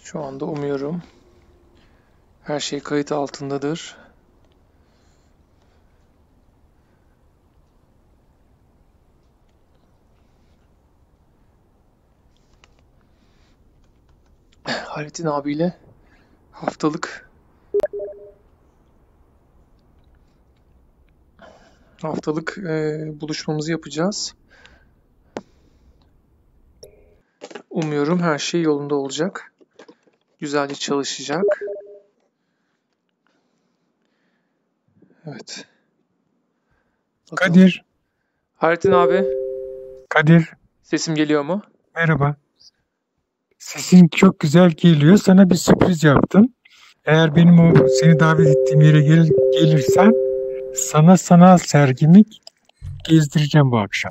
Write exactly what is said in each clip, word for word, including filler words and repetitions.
Şu anda umuyorum her şey kayıt altındadır. Halit'in abiyle haftalık haftalık e, buluşmamızı yapacağız. Umuyorum her şey yolunda olacak. Güzelce çalışacak. Evet. Bakalım. Kadir, Halit'in abi, Kadir, sesim geliyor mu? merhaba. Sesin çok güzel geliyor. Sana bir sürpriz yaptım. Eğer benim o seni davet ettiğim yere gel, gelirsen sana sanal sergimi gezdireceğim bu akşam.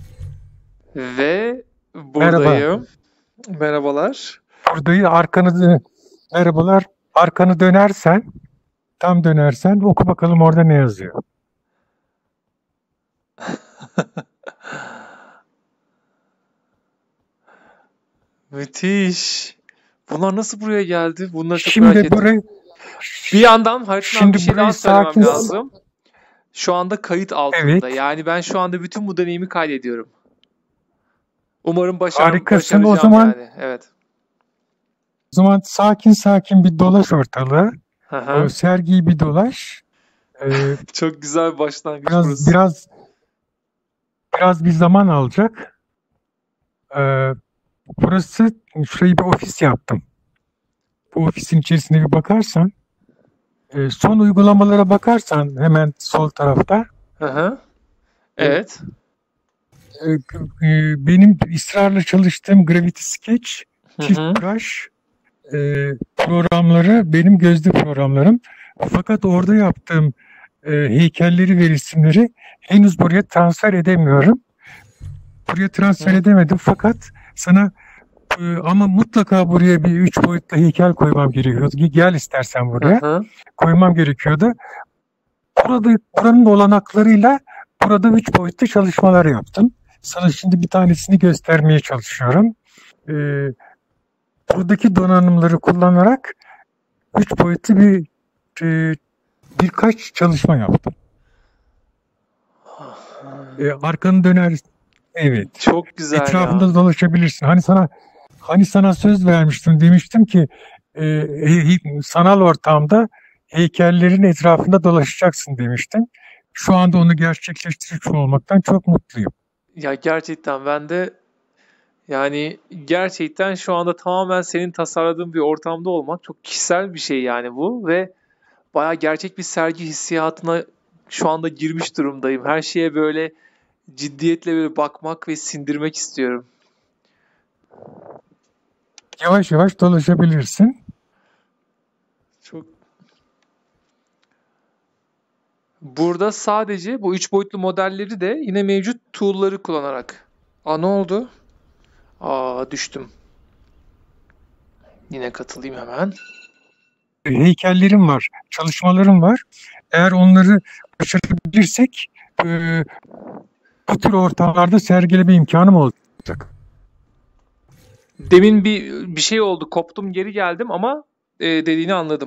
Ve Merhaba. buradayım. Merhabalar. Buradayı arkanı dö- merhabalar. Arkanı dönersen, tam dönersen oku bakalım orada ne yazıyor. Müthiş. Bunlar nasıl buraya geldi? Bunları çok Şimdi merak ettim. burayı Bir yandan Halit'in abi şimdi bir şey burayı daha söylemem sakin lazım. Şu anda kayıt altında. Evet. Yani ben şu anda bütün bu deneyimi kaydediyorum. Umarım başar Harikasın. O başaracağım zaman yani. Evet. o zaman sakin sakin bir dolaş ortalığı. Hı O hı. sergiyi bir dolaş. Ee, Çok güzel bir başlangıç biraz burası. biraz biraz bir zaman alacak. Ee, burası şurayı bir ofis yaptım. Bu ofisin içerisine bir bakarsan, e, son uygulamalara bakarsan hemen sol tarafta Hı hı. e, Evet. e, e, benim ısrarla çalıştığım Gravity Sketch, Hı Çift hı. Brush e, programları benim gözlü programlarım. Fakat orada yaptığım e, heykelleri ve resimleri henüz buraya transfer edemiyorum. Buraya transfer Hı. edemedim fakat sana e, ama mutlaka buraya bir üç boyutlu heykel koymam gerekiyordu. Gel istersen Hı buraya. hı. Koymam gerekiyordu. Burada buranın olanaklarıyla burada üç boyutlu çalışmalar yaptım. Sana şimdi bir tanesini göstermeye çalışıyorum. Ee, buradaki donanımları kullanarak üç boyutlu bir e, birkaç çalışma yaptım. Ee, arkanı döner, evet. Çok güzel ya. Etrafında dolaşabilirsin. Hani sana hani sana söz vermiştim, demiştim ki e, he- sanal ortamda heykellerin etrafında dolaşacaksın demiştim. Şu anda onu gerçekleştirmiş olmaktan çok mutluyum. Ya gerçekten ben de yani gerçekten şu anda tamamen senin tasarladığın bir ortamda olmak çok kişisel bir şey yani bu ve bayağı gerçek bir sergi hissiyatına şu anda girmiş durumdayım. Her şeye böyle ciddiyetle böyle bakmak ve sindirmek istiyorum. Yavaş yavaş dolaşabilirsin. Çok. Burada sadece bu üç boyutlu modelleri de yine mevcut tool'ları kullanarak. Aa ne oldu? Aa düştüm. Yine katılayım hemen. Heykellerim var, çalışmalarım var. Eğer onları başarabilirsek e, bu tür ortamlarda sergileme imkanım olacak. Demin bir bir şey oldu. Koptum geri geldim ama e, dediğini anladım.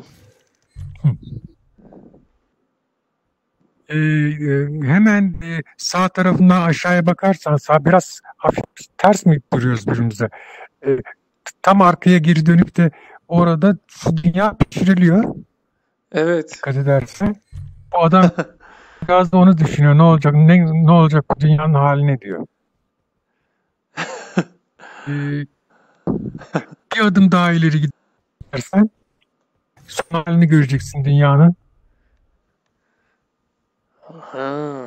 Ee, e, hemen e, sağ tarafından aşağıya bakarsan sağ biraz hafif ters mi duruyoruz birbirimize? Ee, tam arkaya geri dönüp de orada şu dünya pişiriliyor. Evet. Dikkat edersen. Bu adam biraz da onu düşünüyor. Ne olacak? Ne, ne olacak bu dünyanın haline diyor. Ee, bir adım daha ileri gidersen son halini göreceksin dünyanın. Ha.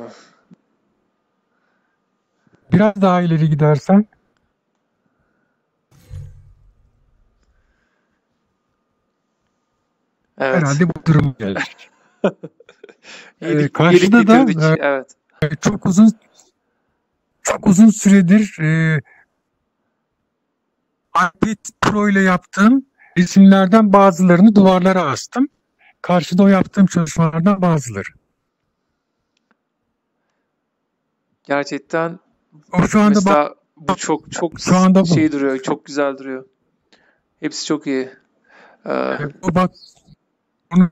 Biraz daha ileri gidersen Evet. herhalde bu durum gelecek. Ee, Yedik, yedik karşıda da bitirdik. Evet. e, çok uzun çok uzun süredir e, iPad Pro ile yaptığım resimlerden bazılarını duvarlara astım. Karşıda o yaptığım çalışmalardan bazıları. Gerçekten O şu anda mesela bu çok çok şu anda bu. şey duruyor. Çok güzel duruyor. Hepsi çok iyi. Ee, O bak bunu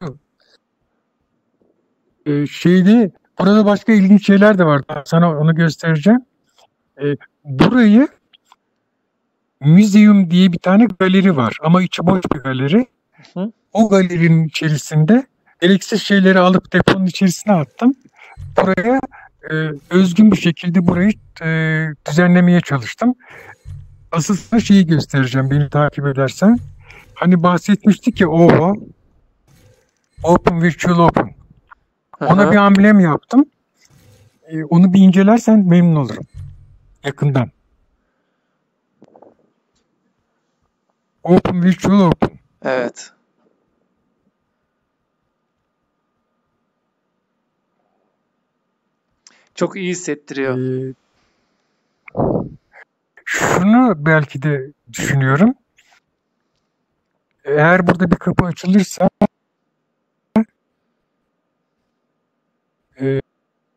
e, şeyde burada başka ilginç şeyler de var. Sana onu göstereceğim. E, burayı Museum diye bir tane galeri var ama içi boş bir galeri. hı. O galerinin içerisinde gereksiz şeyleri alıp deponun içerisine attım. Buraya e, özgün bir şekilde burayı e, düzenlemeye çalıştım. Asıl sana şeyi göstereceğim beni takip edersen. Hani bahsetmiştik ya O V O, Open Virtual Open. Ona Aha. bir amblem yaptım. E, onu bir incelersen memnun olurum. Yakından. Open Virtual Open. Evet. Çok iyi hissettiriyor. E, şunu belki de düşünüyorum. Eğer burada bir kapı açılırsa e,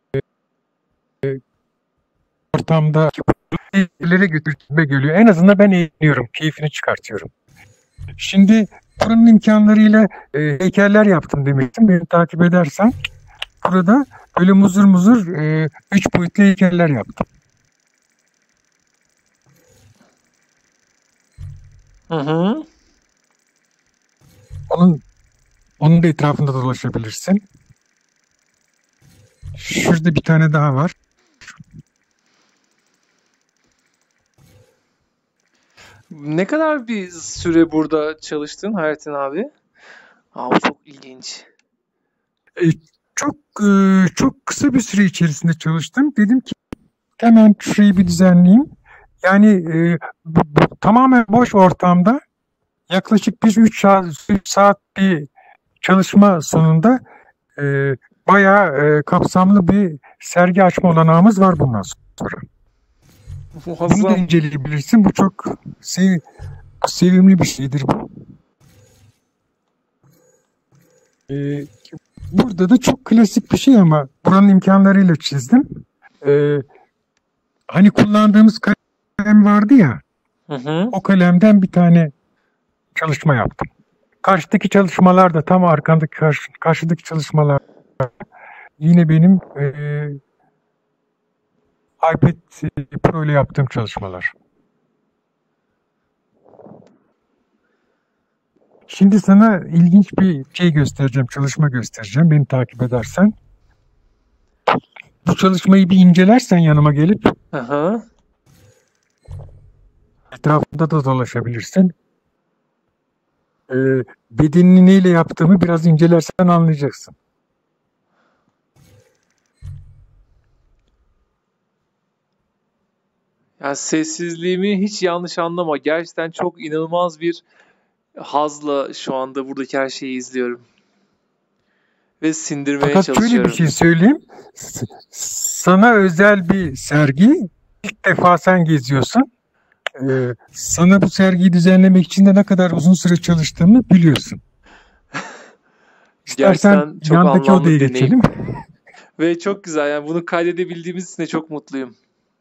ortamda ileri götürme geliyor. En azından ben eğleniyorum, keyfini çıkartıyorum. Şimdi buranın imkanlarıyla e, heykeller yaptım demiştim. Beni takip edersen burada böyle muzur muzur e, üç boyutlu heykeller yaptım. Hı hı. Onun onun da etrafında dolaşabilirsin. Şurada bir tane daha var. Ne kadar bir süre burada çalıştın Hayrettin abi? Aa, bu çok ilginç. E, çok e, çok kısa bir süre içerisinde çalıştım. Dedim ki hemen şurayı bir düzenleyeyim. Yani e, bu, bu, tamamen boş ortamda yaklaşık bir üç saat, üç saat bir çalışma sonunda e, bayağı e, kapsamlı bir sergi açma olanağımız var bundan sonra. Bunu da Muazzam. inceleyebilirsin. Bu çok sev, sevimli bir şeydir bu. E, burada da çok klasik bir şey ama buranın imkanlarıyla çizdim. E, hani kullandığımız kalem vardı ya, Hı hı. o kalemden bir tane çalışma yaptım. Karşıdaki çalışmalar da tam arkandaki karşı, karşıdaki çalışmalar yine benim e, iPad Pro ile yaptığım çalışmalar. Şimdi sana ilginç bir şey göstereceğim, çalışma göstereceğim. Beni takip edersen. Bu çalışmayı bir incelersen yanıma gelip Aha. etrafında da dolaşabilirsin. E, bedenini neyle yaptığımı biraz incelersen anlayacaksın. Yani sessizliğimi hiç yanlış anlama. Gerçekten çok inanılmaz bir hazla şu anda buradaki her şeyi izliyorum. Ve sindirmeye Fakat şöyle bir çalışıyorum. şey söyleyeyim. S- Sana özel bir sergi. İlk defa sen geziyorsun. Ee, sana bu sergiyi düzenlemek için de ne kadar uzun süre çalıştığımı biliyorsun. İstersen Gerçekten çok yandaki anlamlı odaya bir deneyim. geçelim. Ve çok güzel. Yani bunu kaydedebildiğimiz için de çok mutluyum.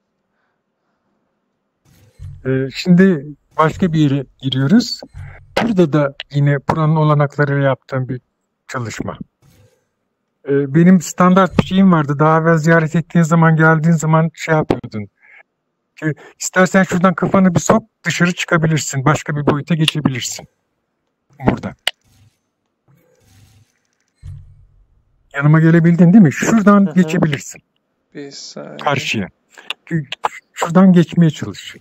Ee, şimdi başka bir yere giriyoruz. Burada da yine buranın olanaklarıyla yaptığım bir çalışma. Ee, benim standart bir şeyim vardı. Daha evvel ziyaret ettiğin zaman, geldiğin zaman şey yapıyordun. Ki, İstersen şuradan kafanı bir sok, dışarı çıkabilirsin. Başka bir boyuta geçebilirsin. Burada. Yanıma gelebildin değil mi? Şuradan Hı hı. geçebilirsin. Bir saniye. Karşıya. Şuradan geçmeye çalış.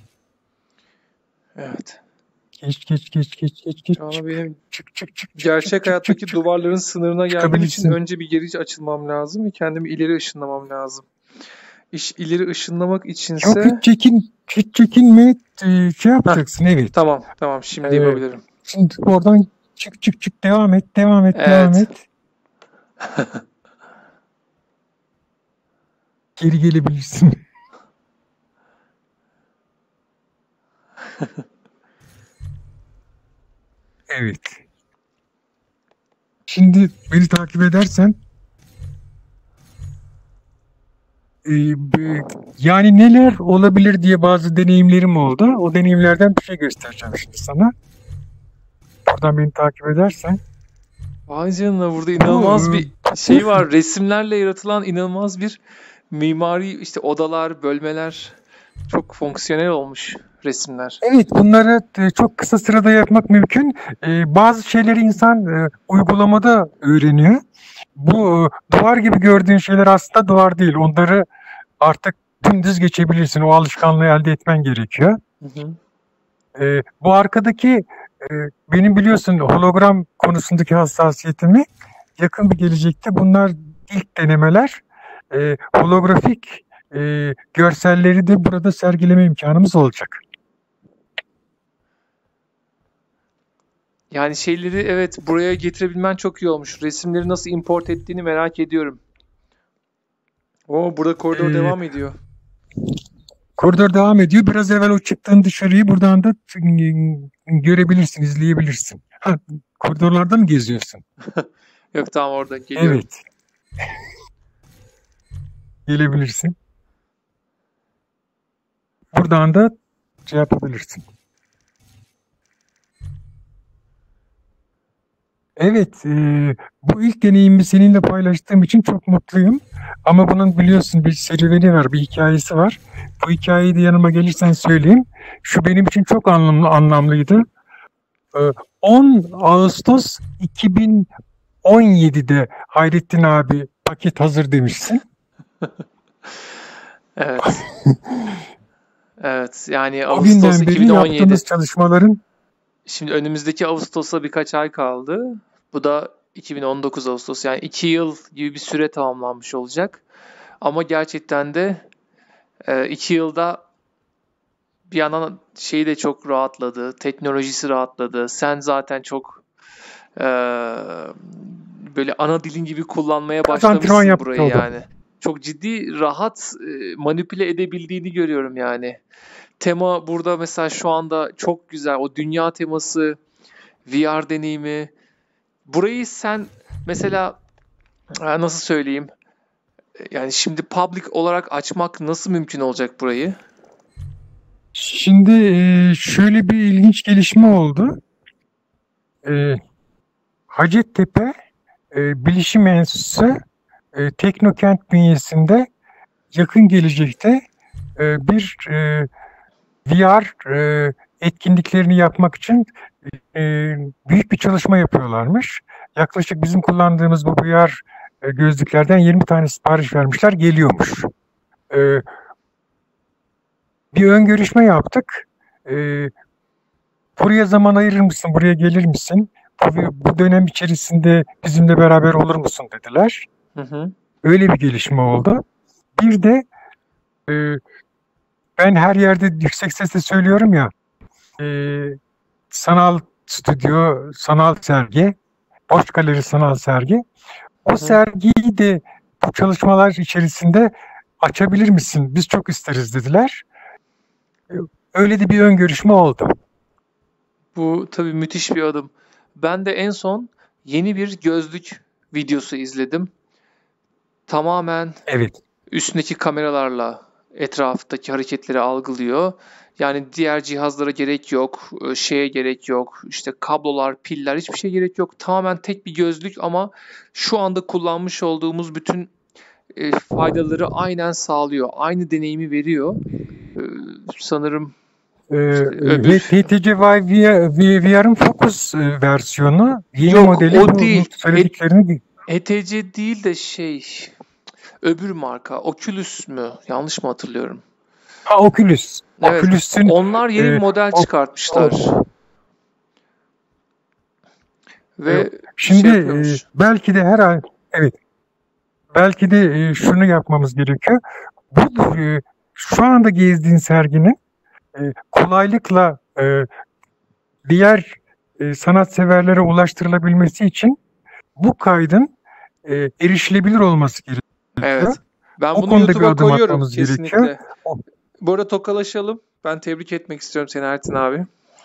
Evet. Geç geç geç geç geç geç. Şu anda benim Çık çık çık çık gerçek çık çık hayattaki çık çık. duvarların sınırına gelmem için Çıkabilirsin. önce bir geri açılmam lazım ve kendimi ileri ışınlamam lazım. İş ileri ışınlamak Yok içinse hiç çekin hiç çekinme e, şey Heh, yapacaksın evet. tamam tamam şimdi Ee, yapabilirim. şimdi oradan çık çık çık devam et devam et devam Evet. et. Geri gelebilirsin. Evet. Şimdi beni takip edersen e, b- yani neler olabilir diye bazı deneyimlerim oldu. O deneyimlerden bir şey göstereceğim şimdi sana. buradan beni takip edersen. Vay canına, burada inanılmaz Bu, bir şey var. Resimlerle yaratılan inanılmaz bir mimari, işte odalar, bölmeler. Çok fonksiyonel olmuş resimler. Evet, bunları e, çok kısa sırada yapmak mümkün. E, bazı şeyleri insan e, uygulamada öğreniyor. Bu e, duvar gibi gördüğün şeyler aslında duvar değil. Onları artık dümdüz geçebilirsin. O alışkanlığı elde etmen gerekiyor. Hı hı. E, bu arkadaki e, benim biliyorsun hologram konusundaki hassasiyetimi yakın bir gelecekte bunlar ilk denemeler. E, holografik e, görselleri de burada sergileme imkanımız olacak. Yani şeyleri evet buraya getirebilmen çok iyi olmuş. Resimleri nasıl import ettiğini merak ediyorum. Oo, burada koridor Ee, devam ediyor. Koridor devam ediyor. Biraz evvel o çıktığın dışarıyı buradan da görebilirsin, izleyebilirsin. Ha, koridorlarda mı geziyorsun? Yok, tamam, orada geliyorum. Evet. Gelebilirsin. Buradan da şey yapabilirsin. Evet, e, bu ilk deneyimi seninle paylaştığım için çok mutluyum. Ama bunun biliyorsun bir serüveni var, bir hikayesi var. Bu hikayeyi de yanıma gelirsen söyleyeyim. Şu benim için çok anlamlı, anlamlıydı. E, on Ağustos iki bin on yedi'de Hayrettin abi paket hazır demişsin. Evet. Evet, yani O Ağustos günden beri iki bin on yedi. yaptığımız çalışmaların Şimdi önümüzdeki Ağustos'a birkaç ay kaldı. Bu da iki bin on dokuz Ağustos, yani iki yıl gibi bir süre tamamlanmış olacak. Ama gerçekten de e, iki yılda bir yandan şeyi de çok rahatladı, teknolojisi rahatladı. Sen zaten çok e, böyle ana dilin gibi kullanmaya antrenman başlamışsın yaptık burayı oldu. yani. Çok ciddi, rahat e, manipüle edebildiğini görüyorum yani. Tema burada mesela şu anda çok güzel. O dünya teması, V R deneyimi. Burayı sen mesela e, nasıl söyleyeyim? Yani şimdi public olarak açmak nasıl mümkün olacak burayı? Şimdi e, şöyle bir ilginç gelişme oldu. E, Hacettepe e, Bilişim Enstitüsü e, Teknokent bünyesinde yakın gelecekte e, bir e, V R e, etkinliklerini yapmak için e, büyük bir çalışma yapıyorlarmış. Yaklaşık bizim kullandığımız bu V R e, gözlüklerden yirmi tane sipariş vermişler, geliyormuş. E, bir ön görüşme yaptık. E, buraya zaman ayırır mısın, buraya gelir misin? Bu, bu dönem içerisinde bizimle beraber olur musun dediler. Hı hı. Öyle bir gelişme oldu. Bir de e, ben her yerde yüksek sesle söylüyorum ya, e, sanal stüdyo, sanal sergi, Boş Galeri sanal sergi. O Hı hı. sergiyi de bu çalışmalar içerisinde açabilir misin? Biz çok isteriz dediler. E, Öyle de bir ön görüşme oldu. Bu tabii müthiş bir adım. Ben de en son yeni bir gözlük videosu izledim. Tamamen Evet. üstündeki kameralarla etraftaki hareketleri algılıyor. Yani diğer cihazlara gerek yok, e, şeye gerek yok, işte kablolar, piller, hiçbir şey gerek yok. Tamamen tek bir gözlük ama şu anda kullanmış olduğumuz bütün e, faydaları aynen sağlıyor. Aynı deneyimi veriyor. E, sanırım Ee, öbür... ve H T C Vive V R'ın Focus e, versiyonu, yeni Yok, modeli o bu, bu değil. söylediklerini. H T C değil de şey, öbür marka, Oculus mu? Yanlış mı hatırlıyorum? Ha, Oculus. Evet, Oculus'un onlar yeni bir e, model o- çıkartmışlar. Ve şimdi şey e, yapıyormuş. belki de her ay, evet, belki de e, şunu yapmamız gerekiyor. Bu e, şu anda gezdiğin serginin e, kolaylıkla e, diğer e, sanatseverlere ulaştırılabilmesi için bu kaydın e, erişilebilir olması gerekiyor. Evet. Ben O bunu konuda bir YouTube'a adım koyuyorum atmamız kesinlikle. gerekiyor. O- Bu arada tokalaşalım. Ben tebrik etmek istiyorum seni Ertin abi.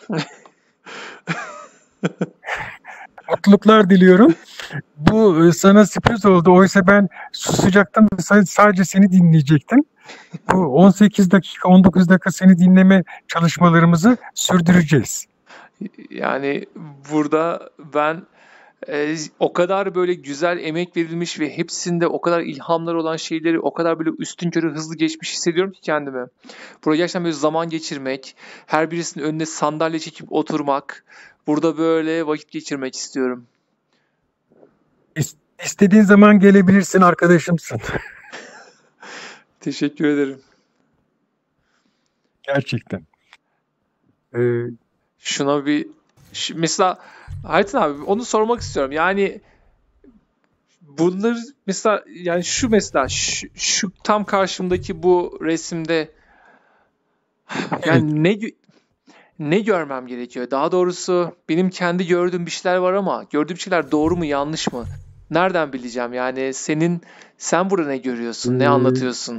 Mutluluklar diliyorum. Bu e, sana sürpriz oldu. Oysa ben susacaktım. Sa- Sadece seni dinleyecektim. Bu on sekiz dakika, on dokuz dakika seni dinleme çalışmalarımızı sürdüreceğiz. Yani burada ben e, o kadar böyle güzel emek verilmiş ve hepsinde o kadar ilhamlar olan şeyleri o kadar böyle üstünkörü hızlı geçmiş hissediyorum ki kendimi. Burada gerçekten böyle zaman geçirmek, her birisinin önüne sandalye çekip oturmak, burada böyle vakit geçirmek istiyorum. İs- İstediğin zaman gelebilirsin, arkadaşımsın. Teşekkür ederim. Gerçekten. Ee, Şuna bir şu- mesela Hayrettin abi onu sormak istiyorum. Yani bunları mesela yani şu mesela şu, şu tam karşımdaki bu resimde evet. yani ne gö- ne görmem gerekiyor? Daha doğrusu benim kendi gördüğüm bir şeyler var ama gördüğüm şeyler doğru mu yanlış mı? Nereden bileceğim? Yani senin sen burada ne görüyorsun? Ne Ee, anlatıyorsun?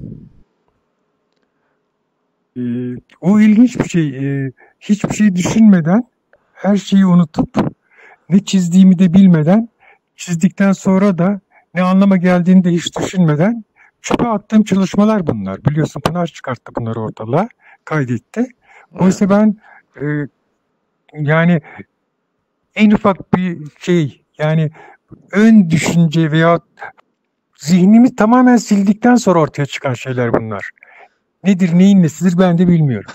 e, O ilginç bir şey. Ee, hiçbir şey düşünmeden, her şeyi unutup, ne çizdiğimi de bilmeden, çizdikten sonra da ne anlama geldiğini de hiç düşünmeden çöpe attığım çalışmalar bunlar. Biliyorsun Pınar çıkarttı bunları ortalığa, kaydetti. Evet. Oysa ben e, yani en ufak bir şey, yani ön düşünce veya zihnimi tamamen sildikten sonra ortaya çıkan şeyler bunlar. Nedir, neyin nesidir ben de bilmiyorum.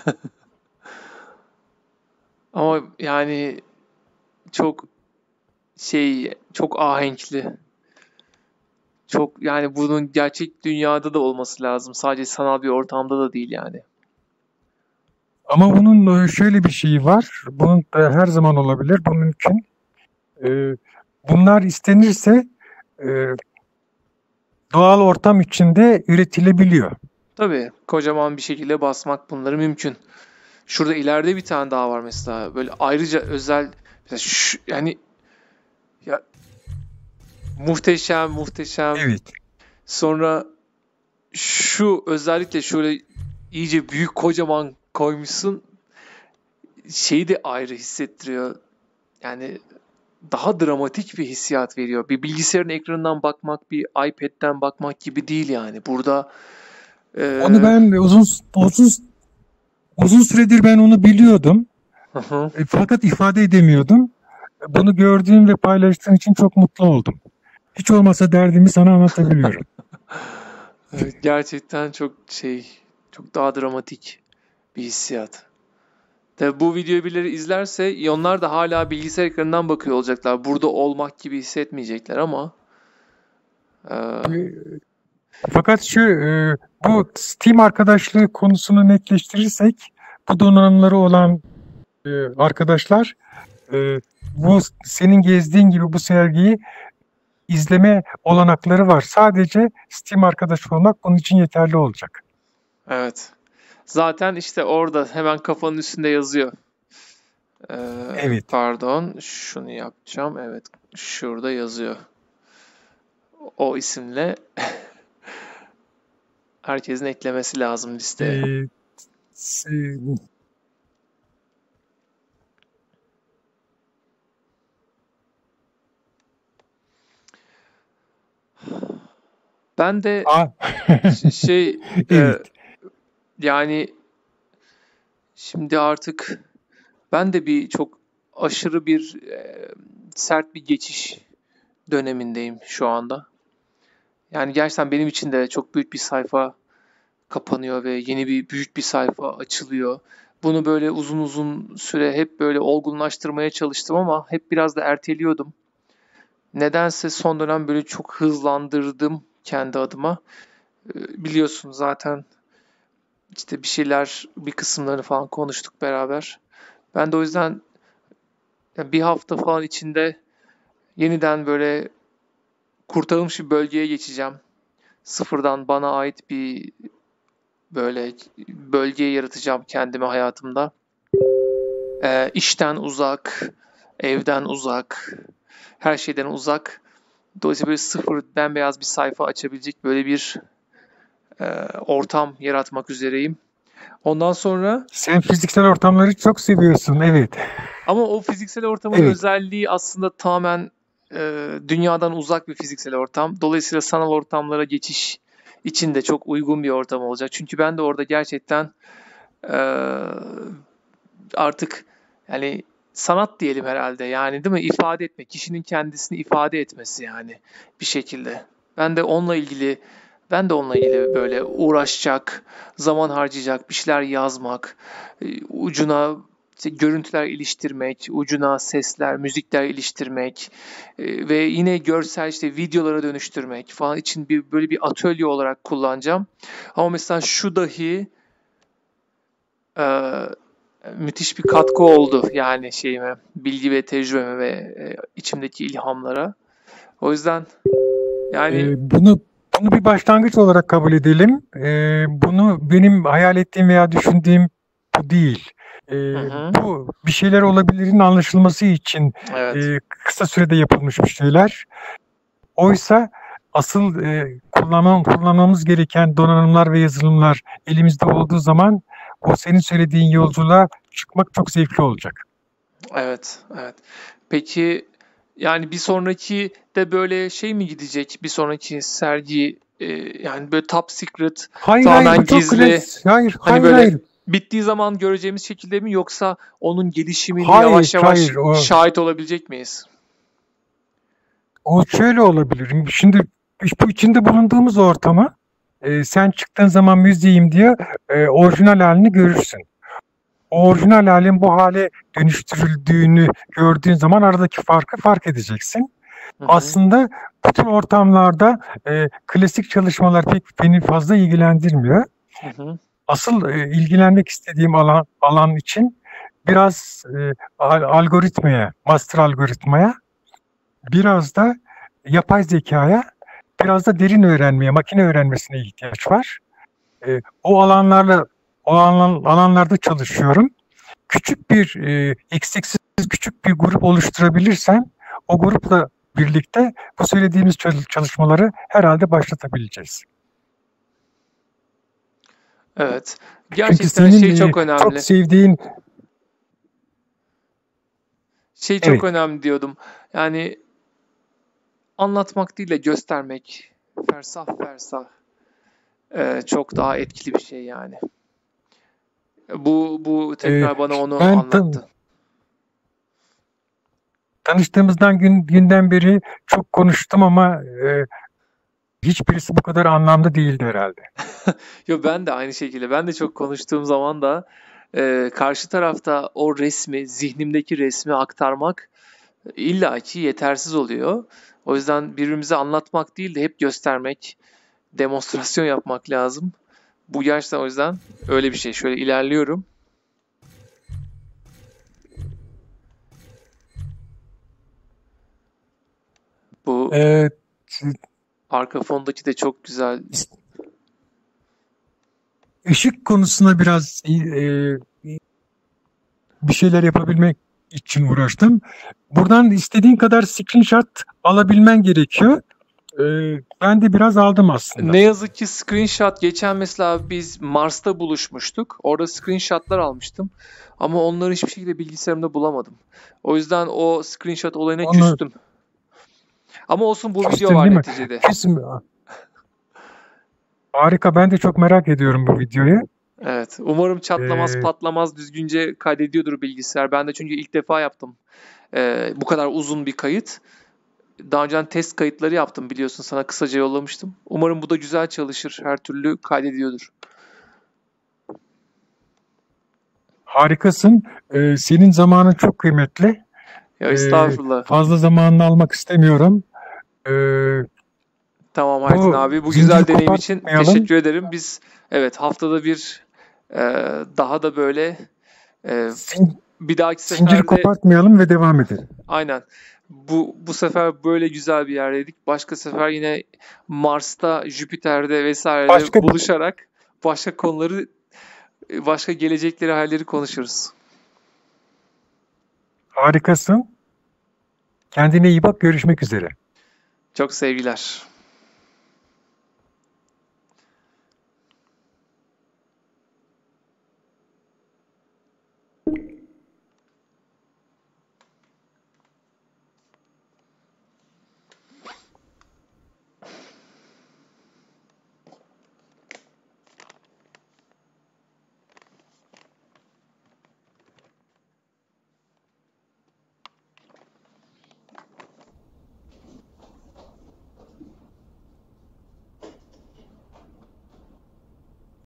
Ama yani çok şey çok ahenkli. Çok yani bunun gerçek dünyada da olması lazım. Sadece sanal bir ortamda da değil yani. Ama bunun e, şöyle bir şeyi var. Bunun da her zaman olabilir. Bu mümkün. Ee, Bunlar istenirse e, doğal ortam içinde üretilebiliyor. Tabii kocaman bir şekilde basmak bunları mümkün. Şurada ileride bir tane daha var mesela. Böyle ayrıca özel mesela şu, yani ya muhteşem muhteşem. Evet. Sonra şu özellikle şöyle iyice büyük kocaman koymuşsun. Şeyi de ayrı hissettiriyor. Yani daha dramatik bir hissiyat veriyor. Bir bilgisayarın ekranından bakmak, bir iPad'den bakmak gibi değil yani. Burada Onu eee, ben uzun uzun uzun süredir ben onu biliyordum. hı hı. E, fakat ifade edemiyordum. Bunu gördüğüm ve paylaştığım için çok mutlu oldum. Hiç olmasa derdimi sana anlatabiliyorum. Evet, gerçekten çok şey, çok daha dramatik bir hissiyat. Tabii bu videoyu birileri izlerse onlar da hala bilgisayar ekranından bakıyor olacaklar. Burada olmak gibi hissetmeyecekler ama eee, E, Fakat şu e, bu Steam arkadaşlığı konusunu netleştirirsek, bu donanımları olan e, arkadaşlar e, bu senin gezdiğin gibi bu sergiyi izleme olanakları var. Sadece Steam arkadaşı olmak bunun için yeterli olacak. evet. Zaten işte orada hemen kafanın üstünde yazıyor. Eee, Evet. pardon, şunu yapacağım. Evet, şurada yazıyor. O isimle herkesin eklemesi lazım listeye. E, s- Ben de a- ş- şey e, evet. yani şimdi artık ben de bir çok aşırı bir e, sert bir geçiş dönemindeyim şu anda. Yani gerçekten benim için de çok büyük bir sayfa kapanıyor ve yeni bir büyük bir sayfa açılıyor. Bunu böyle uzun uzun süre hep böyle olgunlaştırmaya çalıştım ama hep biraz da erteliyordum. Nedense son dönem böyle çok hızlandırdım kendi adıma. Ee, Biliyorsun zaten işte bir şeyler, bir kısımlarını falan konuştuk beraber. Ben de o yüzden yani bir hafta falan içinde yeniden böyle kurtarılmış bir bölgeye geçeceğim. Sıfırdan bana ait bir böyle bölgeyi yaratacağım kendime hayatımda. Ee, işten uzak, evden uzak, her şeyden uzak. Dolayısıyla böyle sıfır bembeyaz bir sayfa açabilecek böyle bir e, ortam yaratmak üzereyim. Ondan sonra Sen fiziksel ortamları çok seviyorsun. Evet. ama o fiziksel ortamın Evet. özelliği aslında tamamen e, dünyadan uzak bir fiziksel ortam. Dolayısıyla sanal ortamlara geçiş için de çok uygun bir ortam olacak. Çünkü ben de orada gerçekten e, artık yani sanat diyelim herhalde yani değil mi? İfade etmek, kişinin kendisini ifade etmesi yani bir şekilde. Ben de onunla ilgili ben de onunla ilgili böyle uğraşacak, zaman harcayacak, bir şeyler yazmak, e, ucuna işte görüntüler iliştirmek, ucuna sesler, müzikler iliştirmek e, ve yine görsel işte videolara dönüştürmek falan için bir böyle bir atölye olarak kullanacağım. Ama mesela şu dahi e, müthiş bir katkı oldu yani şeyime, bilgi ve tecrübeme ve e, içimdeki ilhamlara. O yüzden yani Ee, bunu bunu bir başlangıç olarak kabul edelim. Ee, bunu benim hayal ettiğim veya düşündüğüm bu değil. Ee, hı hı, bu bir şeyler olabilirin anlaşılması için evet, e, kısa sürede yapılmış bir şeyler. Oysa asıl e, kullanmam, kullanmamız gereken donanımlar ve yazılımlar elimizde olduğu zaman o senin söylediğin yolculuğa çıkmak çok zevkli olacak. evet, evet. Peki yani bir sonraki de böyle şey mi gidecek? Bir sonraki sergi e, yani böyle top secret, Hayır hayır bu tamamen çok gizli. klas. Hayır Hani hayır böyle hayır. bittiği zaman göreceğimiz şekilde mi yoksa onun gelişimini Hayır yavaş yavaş hayır o şahit olabilecek miyiz? O şöyle olabilir. Şimdi bu içinde bulunduğumuz ortama e, sen çıktığın zaman müziğim diye e, orijinal halini görürsün. O orijinal halin bu hale dönüştürüldüğünü gördüğün zaman aradaki farkı fark edeceksin. Hı hı, Aslında bütün ortamlarda e, klasik çalışmalar pek beni fazla ilgilendirmiyor. hı hı. Asıl e, ilgilenmek istediğim alan alan için biraz e, al- algoritmaya, master algoritmaya, biraz da yapay zekaya, biraz da derin öğrenmeye, makine öğrenmesine ihtiyaç var. E, o alanlarla o alan, alanlarda çalışıyorum. Küçük bir e, eksiksiz küçük bir grup oluşturabilirsem o grupla birlikte bu söylediğimiz çalışmaları herhalde başlatabileceğiz. Evet. Çünkü Gerçekten şey senin e, çok çok önemli. sevdiğin Şey çok evet önemli diyordum. Yani anlatmak değil de göstermek. Fersah fersah. Ee, çok daha etkili bir şey yani. Bu bu e, tekrar bana onu ben tan- anlattı. tanıştığımızdan gün, günden beri çok konuştum ama e, hiçbirisi bu kadar anlamlı değildi herhalde. Yo ben de aynı şekilde. Ben de çok konuştuğum zaman da e, karşı tarafta o resmi, zihnimdeki resmi aktarmak illaki yetersiz oluyor. O yüzden birbirimize anlatmak değil de hep göstermek, demonstrasyon yapmak lazım. Bu gerçekten o yüzden öyle bir şey. Şöyle ilerliyorum. Bu E, arka fondaki de çok güzel. ışık konusuna biraz e, bir şeyler yapabilmek için uğraştım. Buradan istediğin kadar screenshot alabilmen gerekiyor. Ee, ben de biraz aldım aslında. Ne yazık ki screenshot geçen mesela biz Mars'ta buluşmuştuk. Orada screenshotlar almıştım. Ama onları hiçbir şekilde bilgisayarımda bulamadım. O yüzden o screenshot olayına Onu küstüm. Ama olsun bu video küstün var değil mi? neticede. Kesin. Harika. Ben de çok merak ediyorum bu videoyu. Evet. Umarım çatlamaz Ee, patlamaz düzgünce kaydediyordur bilgisayar. Ben de çünkü ilk defa yaptım. Ee, bu kadar uzun bir kayıt. Daha önceden test kayıtları yaptım biliyorsun sana kısaca yollamıştım. Umarım bu da güzel çalışır. Her türlü kaydediyordur. harikasın. Ee, senin zamanın çok kıymetli. Ya Ee, estağfurullah. fazla zamanını almak istemiyorum. Ee, Tamam Aydın bu abi. Bu zinciri güzel deneyim için kopartmayalım. teşekkür ederim. Biz evet haftada bir e, daha da böyle e, Zin- bir dahaki zinciri seferde kopartmayalım ve devam edelim. aynen bu bu sefer böyle güzel bir yerdeydik. Başka sefer yine Mars'ta, Jüpiter'de vesairede Başka buluşarak başka konuları, başka gelecekleri, halleri konuşuruz. harikasın. Kendine iyi bak. Görüşmek üzere. Çok sevgiler.